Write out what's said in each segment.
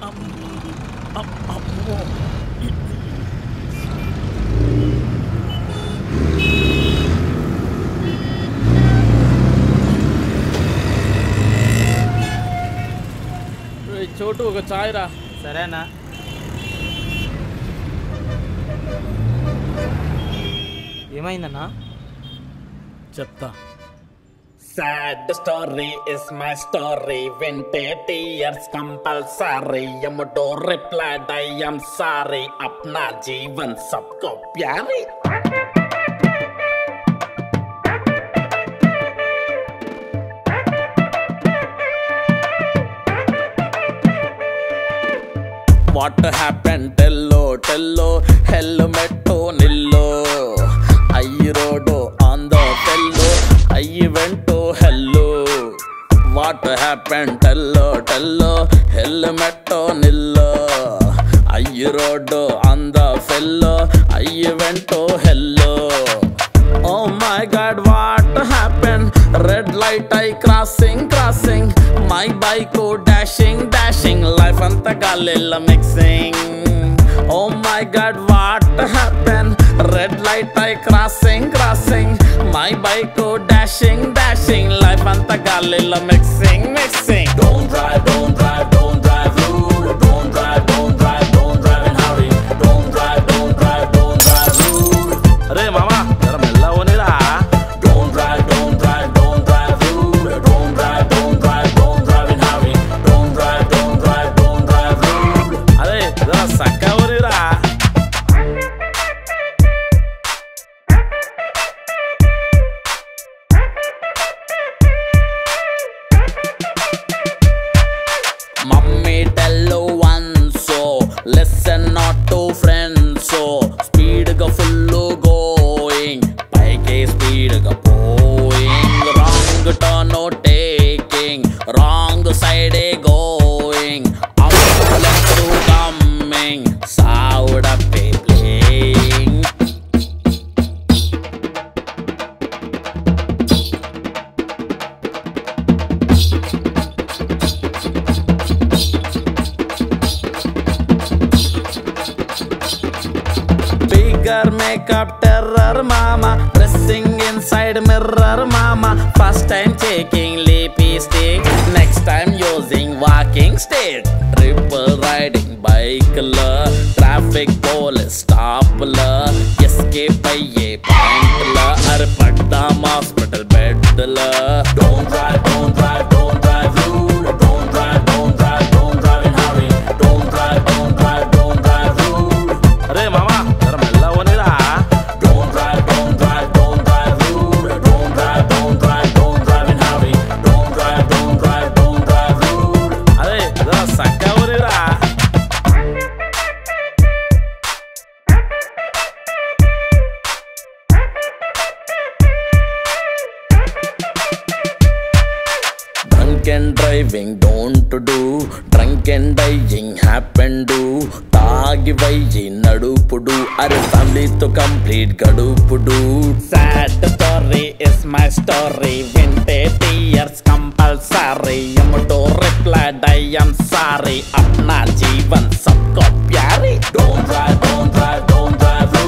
అమ్మో చోటు ఒక చాయ్ రా. సరేనా? ఏమైందన్నా? చెప్తా. Sad story is my story. Winte tears compulsory. Yamudo replied, I am sorry. Apna jeevan sabko pyari. What happened? Tello, helmet nillo. I rode on the fellow. I went to hello. What happened? Tello, helmet nillo. I rode on the fellow. I went to hello. Oh my God, what happened? Red light I crossing. My bike dashing. Life anta galella mixing. Oh my God, what happened? Red light I crossing. My bike dashing. Life anta galella mixing. Don't drive rude. Don't drive in hurry. Don't drive rude. అరే మామా జర మెల్లగా పోనీరా. Don't drive rude. Don't drive in hurry. Don't drive rude. అరే జర సక్కగా పోనీరా. Mummy tell once so listen not to friends so speed ga full going bike speed ga going wrong turn no taking wrong side going ambulance coming sound up playing. Bigger makeup terror mama dressing inside mirror mama first time taking lipstick next time using walking stick triple riding bike la traffic police stop la escape aye point la arpadam hospital bed la. Don't drive rude. Don't drive in hurry. Don't drive rude. అరే మామా జర మెల్లగా పోనీరా. Don't drive rude. Don't drive in hurry. Don't drive rude. అరే జర సక్కగా పోనీరా. Drunk and driving don't do. Drunk and dying happen do. తాగి వైయి నడుపుడు అరే ఫ్యామిలీతో కంప్లీట్ గడుపుడు. Sad story is my story. Winte tears compulsory. Yamudo replied, I am sorry. Apna jeevan sabko pyari. Don't drive rude. Don't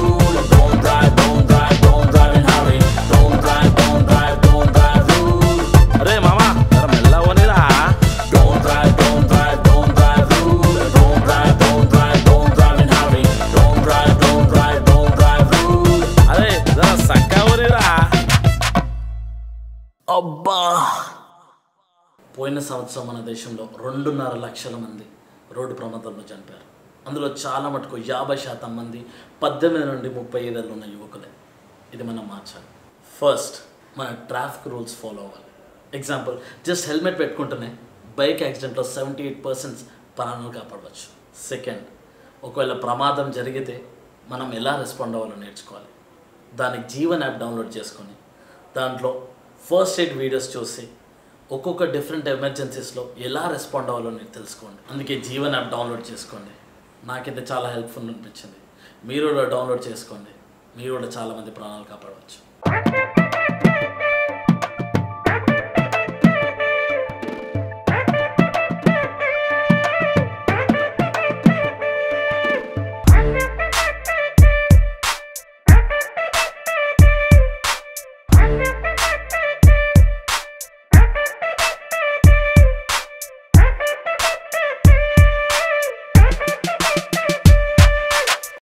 drive in hurry. Don't drive rude. అరే మామా జర మెల్లగా పోనీరా. Don't drive rude. Don't drive in hurry. Don't drive rude. అరే జర సక్కగా పోనీరా. అబ్బా పోయిన సంవత్సరం మన దేశంలో 2.5 లక్షల మంది రోడ్డు ప్రమాదంలో చనిపోయారు. అందులో చాలా మటుకు 50% మంది 18 నుండి 35 ఏళ్ళు ఉన్న యువకులే. ఇది మనం మార్చాలి. ఫస్ట్ మన ట్రాఫిక్ రూల్స్ ఫాలో అవ్వాలి. ఎగ్జాంపుల్ జస్ట్ హెల్మెట్ పెట్టుకుంటేనే బైక్ యాక్సిడెంట్లో 78% ప్రాణాలు కాపాడవచ్చు. సెకండ్, ఒకవేళ ప్రమాదం జరిగితే మనం ఎలా రెస్పాండ్ అవ్వాలో నేర్చుకోవాలి. దానికి జీవన్ యాప్ డౌన్లోడ్ చేసుకొని దాంట్లో ఫస్ట్ ఎయిడ్ వీడియోస్ చూసి ఒక్కొక్క డిఫరెంట్ ఎమర్జెన్సీస్లో ఎలా రెస్పాండ్ అవ్వాలో మీరు తెలుసుకోండి. అందుకే జీవన్ యాప్ డౌన్లోడ్ చేసుకోండి. నాకైతే చాలా హెల్ప్ఫుల్ అనిపించింది. మీరు కూడా డౌన్లోడ్ చేసుకోండి. మీరు కూడా చాలామంది ప్రాణాలు కాపాడవచ్చు.